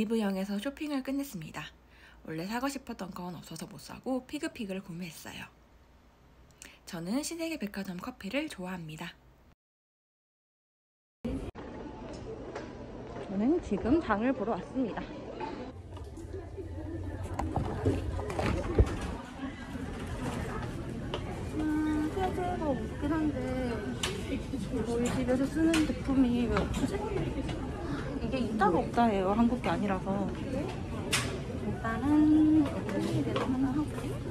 올리브영에서 쇼핑을 끝냈습니다. 원래 사고 싶었던 건 없어서 못 사고 피그픽을 구매했어요. 저는 신세계 백화점 커피를 좋아합니다. 저는 지금 장을 보러 왔습니다. 세제가 없긴 한데 저희 집에서 쓰는 제품이 왜 없지? 이게 있다가 없다 해요. 한국 게 아니라서. 일단은 여기 내도 하나 하고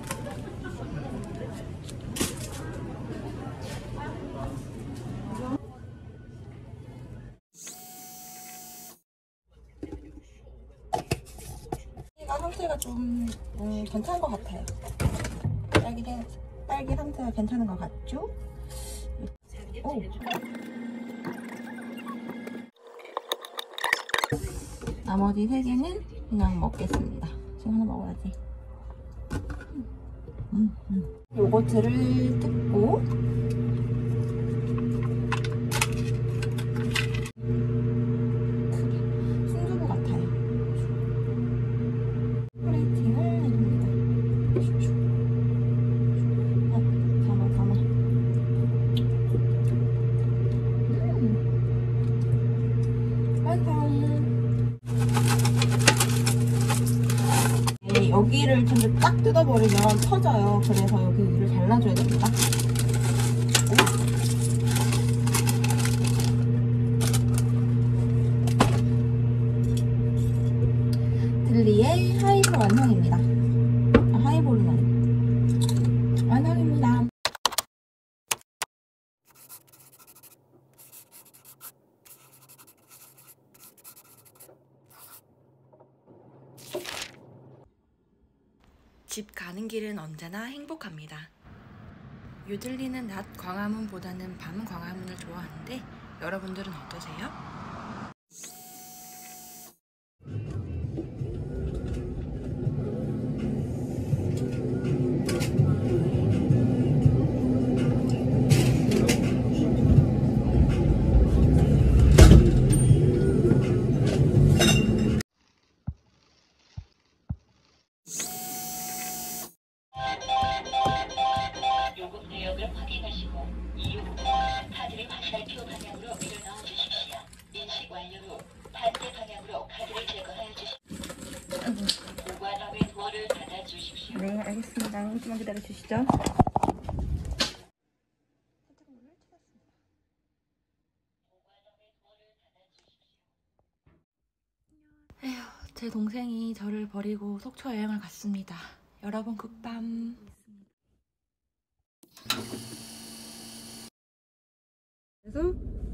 상태가 좀 괜찮은 것 같아요. 딸기 상태가 괜찮은 것 같죠? 오. 나머지 3개는 그냥 먹겠습니다. 지금 하나 먹어야지. 요거트를 뜯고 순두부 같아요. 플레이팅을 해줍니다. 담아. 맛있어. 여기를 전부 딱 뜯어버리면 터져요. 그래서 여기를 잘라줘야 됩니다. 들리의 하이볼 완성입니다. 하이볼은 완성입니다. 집 가는 길은 언제나 행복합니다. 유들리는 낮 광화문보다는 밤 광화문을 좋아하는데 여러분들은 어떠세요? 요금 내역을 확인하시고 이후 카드를 화살표 방향으로 밀어넣어 주십시오. 인식 완료 후 반대 방향으로 카드를 제거하여 주십시오. 보관함의 도어를 닫아 주십시오. 네, 알겠습니다. 조금만 기다려 주시죠. 에휴, 제 동생이 저를 버리고 속초 여행을 갔습니다. 여러분 굿밤. 그래서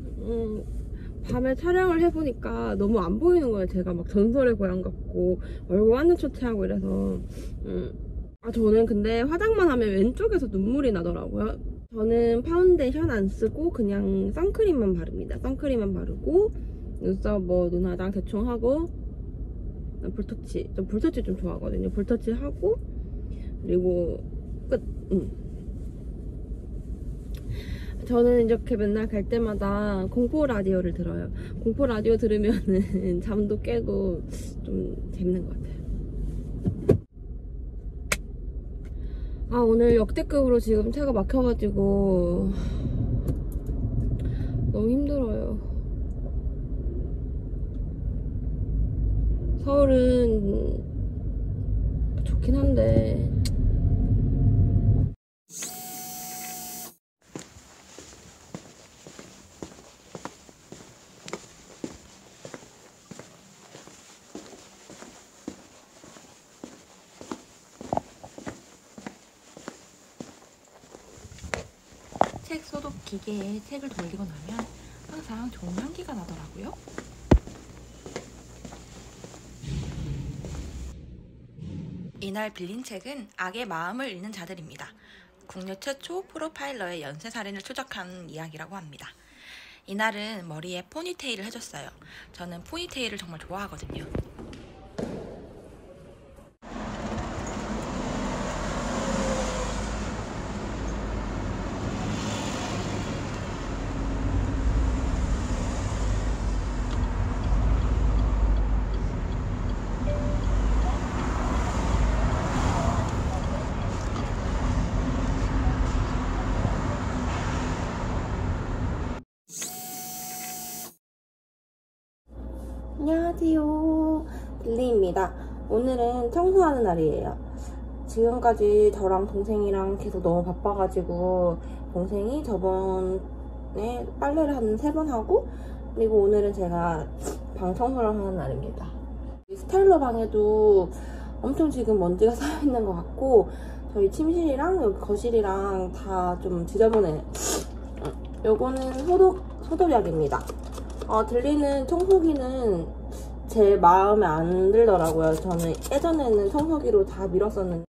밤에 촬영을 해보니까 너무 안 보이는 거예요. 제가 막 전설의 고향 같고 얼굴 완전 초췌하고 이래서 저는 근데 화장만 하면 왼쪽에서 눈물이 나더라고요. 저는 파운데이션 안 쓰고 그냥 선크림만 바릅니다. 선크림만 바르고 눈썹 눈 화장 대충 하고 볼터치, 좀 볼터치 좀 좋아하거든요. 볼터치 하고 그리고 끝. 저는 이렇게 맨날 갈 때마다 공포 라디오를 들어요. 공포 라디오 들으면은 잠도 깨고 좀 재밌는 것 같아요. 오늘 역대급으로 지금 차가 막혀가지고 너무 힘들어요. 서울은 좋긴 한데 책 소독 기계에 책을 돌리고 나면 항상 좋은 향기가 나더라고요. 이날 빌린 책은 악의 마음을 읽는 자들입니다. 국내 최초 프로파일러의 연쇄살인을 추적하는 이야기라고 합니다. 이날은 머리에 포니테일을 해줬어요. 저는 포니테일을 정말 좋아하거든요. 안녕하세요. 릴리입니다. 오늘은 청소하는 날이에요. 지금까지 저랑 동생이랑 계속 너무 바빠가지고 동생이 저번에 빨래를 한 3번 하고, 그리고 오늘은 제가 방 청소를 하는 날입니다. 스타일러 방에도 엄청 지금 먼지가 쌓여있는 것 같고, 저희 침실이랑 여기 거실이랑 다 좀 지저분해요. 요거는 소독약입니다. 들리는 청소기는 제 마음에 안 들더라고요. 저는 예전에는 청소기로 다 밀었었는데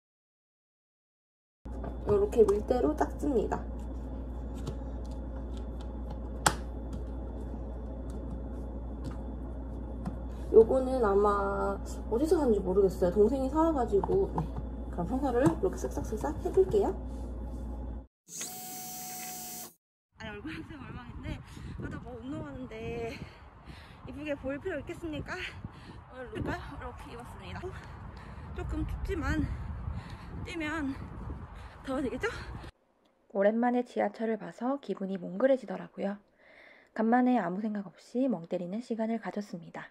이렇게 밀대로 닦습니다. 요거는 아마 어디서 샀는지 모르겠어요. 동생이 사와가지고. 네. 그럼 청소를 이렇게 쓱싹쓱싹 해줄게요. 아니, 얼굴 냄새가 얼마인데 나 뭐 운동하는데 이쁘게 보일 필요 있겠습니까? 오늘 룩을 이렇게 입었습니다. 조금 춥지만 뛰면 더워지겠죠? 오랜만에 지하철을 봐서 기분이 몽글해지더라고요. 간만에 아무 생각 없이 멍 때리는 시간을 가졌습니다.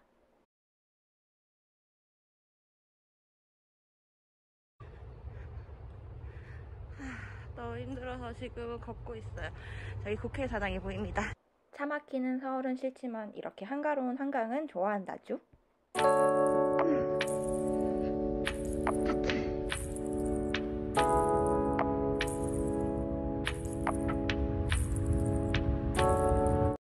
너무 힘들어서 지금은 걷고 있어요. 저기 국회의사당이 보입니다. 차 막히는 서울은 싫지만 이렇게 한가로운 한강은 좋아한다죠.